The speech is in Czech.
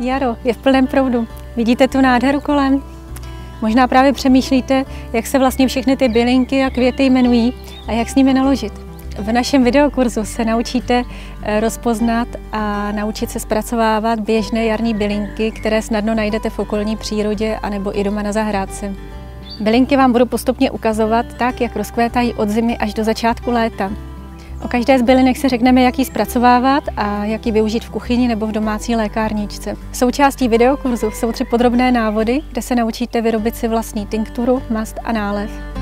Jaro je v plném proudu. Vidíte tu nádheru kolem? Možná právě přemýšlíte, jak se vlastně všechny ty bylinky a květy jmenují a jak s nimi naložit. V našem videokurzu se naučíte rozpoznat a naučit se zpracovávat běžné jarní bylinky, které snadno najdete v okolní přírodě anebo i doma na zahrádce. Bylinky vám budu postupně ukazovat tak, jak rozkvétají od zimy až do začátku léta. O každé z bylinek si řekneme, jak ji zpracovávat a jak ji využít v kuchyni nebo v domácí lékárničce. Součástí videokurzu jsou 3 podrobné návody, kde se naučíte vyrobit si vlastní tinkturu, mast a nálev.